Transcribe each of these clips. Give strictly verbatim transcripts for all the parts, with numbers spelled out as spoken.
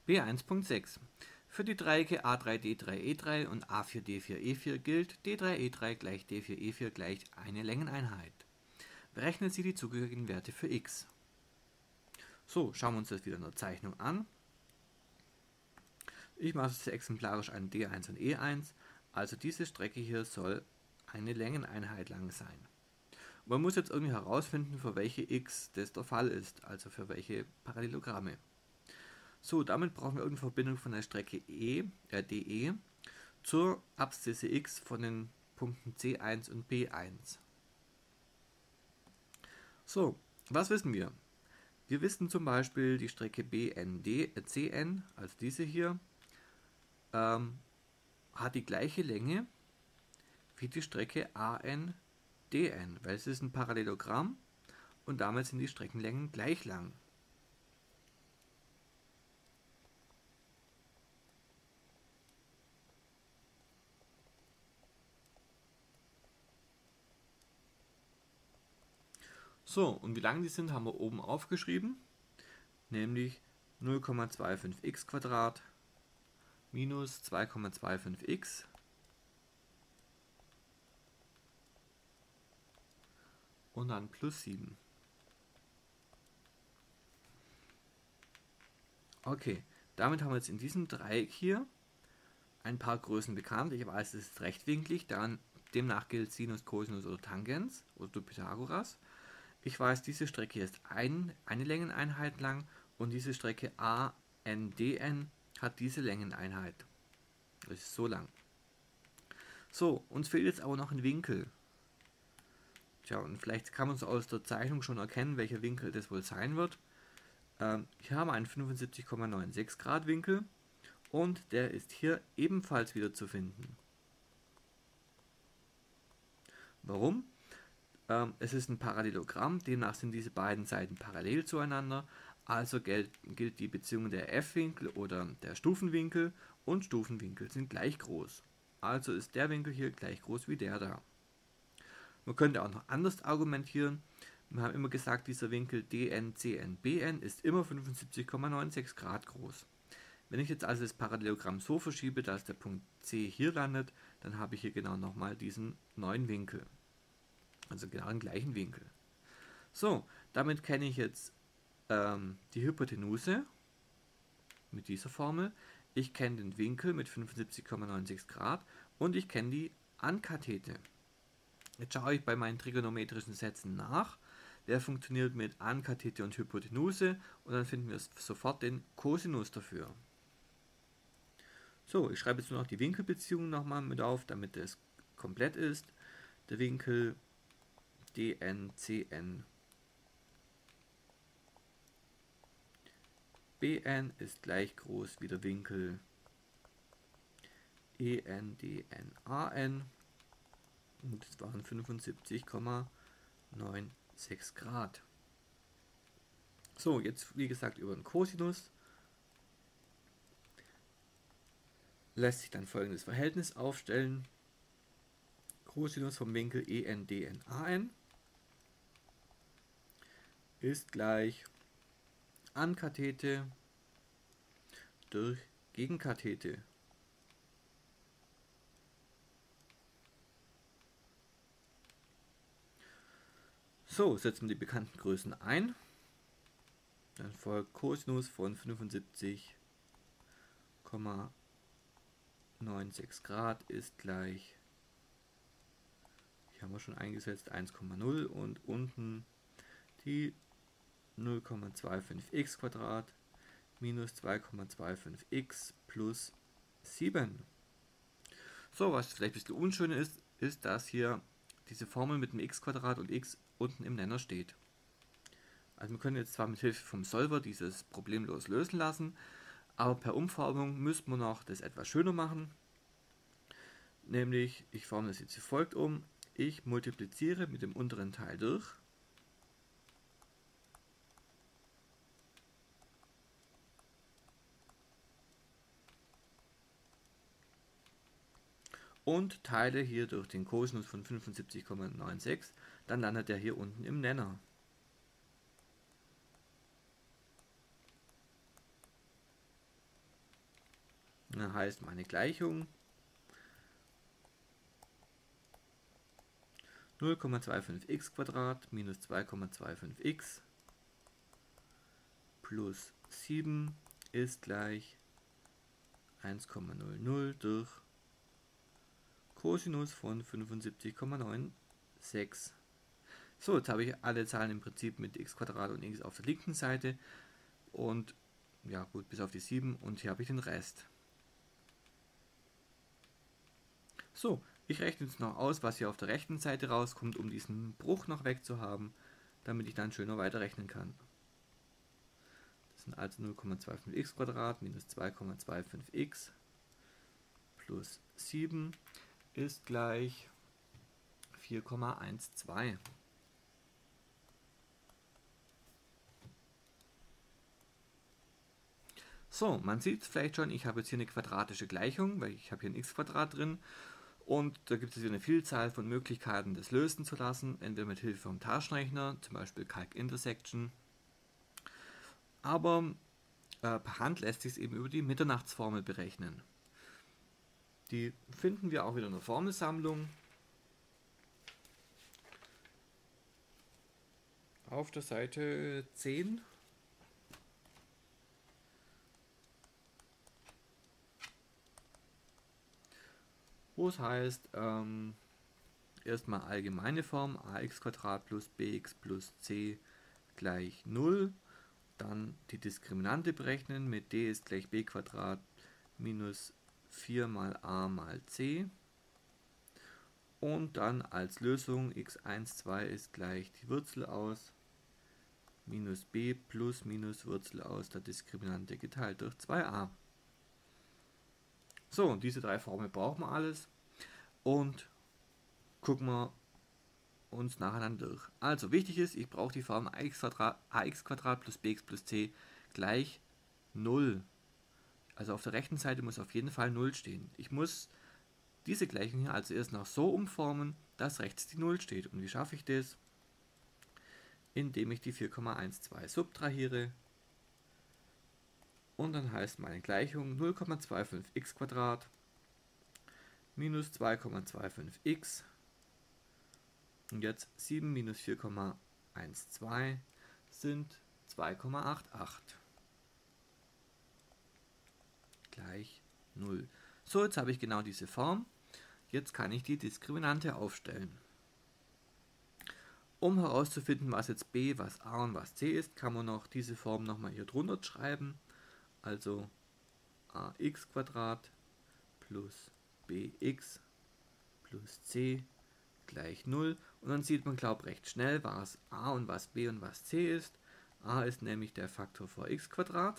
B eins Punkt sechs. Für die Dreiecke a drei d drei e drei und a vier d vier e vier gilt d drei e drei gleich d vier e vier gleich eine Längeneinheit. Berechnen Sie die zugehörigen Werte für x. So, schauen wir uns das wieder in der Zeichnung an. Ich mache es exemplarisch an d eins und e eins. Also diese Strecke hier soll eine Längeneinheit lang sein. Man muss jetzt irgendwie herausfinden, für welche x das der Fall ist, also für welche Parallelogramme. So, damit brauchen wir irgendeine Verbindung von der Strecke e, äh, de zur Abszisse x von den Punkten c eins und b eins. So, was wissen wir? Wir wissen zum Beispiel, die Strecke B N D, äh, C N, also diese hier, ähm, hat die gleiche Länge wie die Strecke A N D N, weil es ist ein Parallelogramm und damit sind die Streckenlängen gleich lang. So, und wie lang die sind, haben wir oben aufgeschrieben, nämlich null Komma fünfundzwanzig x Quadrat minus zwei Komma fünfundzwanzig x und dann plus sieben. Okay, damit haben wir jetzt in diesem Dreieck hier ein paar Größen bekannt. Ich weiß, es ist rechtwinklig, daran, demnach gilt Sinus, Cosinus oder Tangens oder du Pythagoras. Ich weiß, diese Strecke hier ist ein, eine Längeneinheit lang und diese Strecke A N D N hat diese Längeneinheit. Das ist so lang. So, uns fehlt jetzt aber noch ein Winkel. Tja, und vielleicht kann man es aus der Zeichnung schon erkennen, welcher Winkel das wohl sein wird. Ähm, hier haben wir einen fünfundsiebzig Komma sechsundneunzig Grad Winkel und der ist hier ebenfalls wieder zu finden. Warum? Ähm, es ist ein Parallelogramm, demnach sind diese beiden Seiten parallel zueinander, also gilt, gilt die Beziehung der F-Winkel oder der Stufenwinkel und Stufenwinkel sind gleich groß. Also ist der Winkel hier gleich groß wie der da. Man könnte auch noch anders argumentieren. Wir haben immer gesagt, dieser Winkel D N, C N, B N ist immer fünfundsiebzig Komma sechsundneunzig Grad groß. Wenn ich jetzt also das Parallelogramm so verschiebe, dass der Punkt C hier landet, dann habe ich hier genau nochmal diesen neuen Winkel. Also genau den gleichen Winkel. So, damit kenne ich jetzt ähm, die Hypotenuse mit dieser Formel. Ich kenne den Winkel mit fünfundsiebzig Komma sechsundneunzig Grad und ich kenne die Ankathete. Jetzt schaue ich bei meinen trigonometrischen Sätzen nach. Der funktioniert mit Ankathete und Hypotenuse und dann finden wir sofort den Cosinus dafür. So, ich schreibe jetzt nur noch die Winkelbeziehungen nochmal mit auf, damit das komplett ist. Der Winkel D N, C N, B N ist gleich groß wie der Winkel E N, D N, A N und das waren fünfundsiebzig Komma sechsundneunzig Grad. So, jetzt wie gesagt über den Cosinus lässt sich dann folgendes Verhältnis aufstellen. Cosinus vom Winkel E N, D N, A N ist gleich Ankathete durch Gegenkathete. So, setzen wir die bekannten Größen ein. Dann folgt Cosinus von fünfundsiebzig Komma sechsundneunzig Grad ist gleich, hier haben wir schon eingesetzt, eins Komma null und unten die null Komma fünfundzwanzig x Quadrat minus zwei Komma fünfundzwanzig x plus sieben. So, was vielleicht ein bisschen unschön ist, ist, dass hier diese Formel mit dem x Quadrat und x unten im Nenner steht. Also wir können jetzt zwar mit Hilfe vom Solver dieses problemlos lösen lassen, aber per Umformung müsste man noch das etwas schöner machen. Nämlich, ich forme das jetzt wie folgt um. Ich multipliziere mit dem unteren Teil durch. Und teile hier durch den Cosinus von fünfundsiebzig Komma sechsundneunzig, dann landet er hier unten im Nenner. Das heißt, meine Gleichung null Komma fünfundzwanzig x minus zwei Komma fünfundzwanzig x plus sieben ist gleich eins Komma null null durch Cosinus von fünfundsiebzig Komma sechsundneunzig. So, jetzt habe ich alle Zahlen im Prinzip mit x und x auf der linken Seite und ja gut, bis auf die sieben und hier habe ich den Rest. So, ich rechne jetzt noch aus, was hier auf der rechten Seite rauskommt, um diesen Bruch noch wegzuhaben, damit ich dann schöner weiterrechnen kann. Das sind also null Komma fünfundzwanzig x minus zwei Komma fünfundzwanzig x plus sieben ist gleich vier Komma zwölf. So, man sieht vielleicht schon, ich habe jetzt hier eine quadratische Gleichung, weil ich habe hier ein x-Quadrat drin und da gibt es hier eine Vielzahl von Möglichkeiten, das lösen zu lassen, entweder mit Hilfe vom Taschenrechner, zum Beispiel Calc Intersection, aber äh, per Hand lässt sich es eben über die Mitternachtsformel berechnen. Die finden wir auch wieder in der Formelsammlung auf der Seite zehn. Wo es heißt, ähm, erstmal allgemeine Form, ax plus bx plus c gleich null, dann die Diskriminante berechnen mit d ist gleich b minus vier mal a mal c und dann als Lösung x eins, zwei ist gleich die Wurzel aus minus b plus minus Wurzel aus der Diskriminante geteilt durch zwei a. So, und diese drei Formeln brauchen wir alles und gucken wir uns nacheinander durch. Also wichtig ist, ich brauche die Form ax plus bx plus c gleich null. Also auf der rechten Seite muss auf jeden Fall null stehen. Ich muss diese Gleichung hier also erst noch so umformen, dass rechts die null steht. Und wie schaffe ich das? Indem ich die vier Komma zwölf subtrahiere. Und dann heißt meine Gleichung null Komma fünfundzwanzig x minus zwei Komma fünfundzwanzig x. Und jetzt sieben minus vier Komma zwölf sind zwei Komma achtundachtzig. Gleich null. So, jetzt habe ich genau diese Form. Jetzt kann ich die Diskriminante aufstellen. Um herauszufinden, was jetzt b, was a und was c ist, kann man noch diese Form nochmal hier drunter schreiben. Also ax plus bx plus c gleich null. Und dann sieht man, glaube ich, recht schnell, was a und was b und was c ist. A ist nämlich der Faktor vor x Quadrat.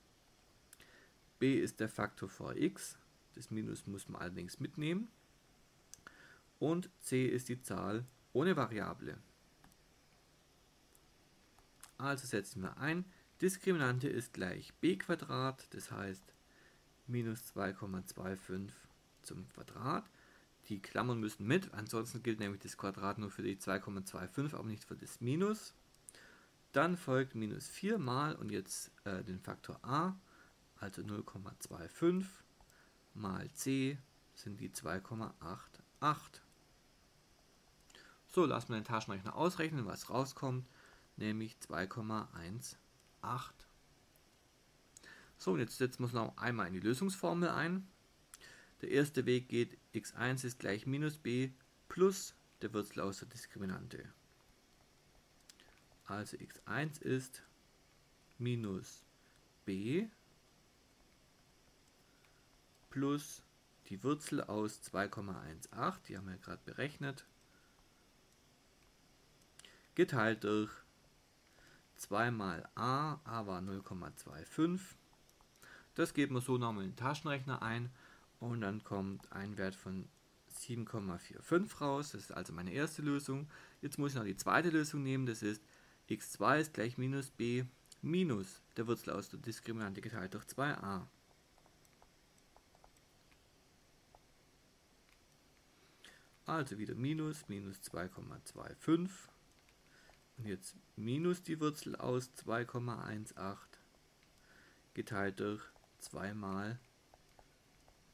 B ist der Faktor vor x. Das Minus muss man allerdings mitnehmen. Und c ist die Zahl ohne Variable. Also setzen wir ein. Diskriminante ist gleich b Quadrat, das heißt minus zwei Komma fünfundzwanzig zum Quadrat. Die Klammern müssen mit, ansonsten gilt nämlich das Quadrat nur für die zwei Komma fünfundzwanzig, aber nicht für das Minus. Dann folgt minus vier mal und jetzt äh, den Faktor a, also null Komma fünfundzwanzig mal c sind die zwei Komma achtundachtzig. So, lassen wir den Taschenrechner ausrechnen, was rauskommt, nämlich zwei Komma achtzehn. So, und jetzt setzen wir uns noch einmal in die Lösungsformel ein. Der erste Weg geht, x eins ist gleich minus b plus der Wurzel aus der Diskriminante. Also x eins ist minus b plus die Wurzel aus zwei Komma achtzehn, die haben wir gerade berechnet, geteilt durch zwei mal a, a war null Komma fünfundzwanzig. Das geben wir so nochmal in den Taschenrechner ein und dann kommt ein Wert von sieben Komma fünfundvierzig raus. Das ist also meine erste Lösung. Jetzt muss ich noch die zweite Lösung nehmen, das ist x zwei ist gleich minus b minus der Wurzel aus der Diskriminante geteilt durch zwei a. Also wieder minus, minus zwei Komma fünfundzwanzig und jetzt minus die Wurzel aus zwei Komma achtzehn geteilt durch zwei mal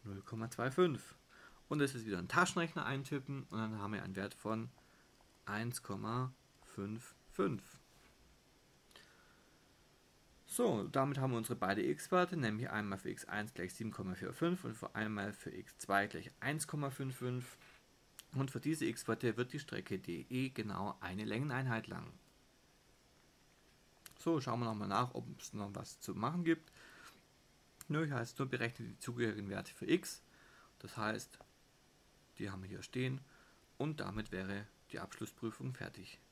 null Komma fünfundzwanzig. Und das ist wieder ein Taschenrechner eintippen und dann haben wir einen Wert von eins Komma fünfundfünfzig. So, damit haben wir unsere beiden x-Werte, nämlich einmal für x eins gleich sieben Komma fünfundvierzig und für einmal für x zwei gleich eins Komma fünfundfünfzig. Und für diese x-Werte wird die Strecke de genau eine Längeneinheit lang. So, schauen wir nochmal nach, ob es noch was zu machen gibt. Nö, ich heißt nur berechne die zugehörigen Werte für x. Das heißt, die haben wir hier stehen und damit wäre die Abschlussprüfung fertig.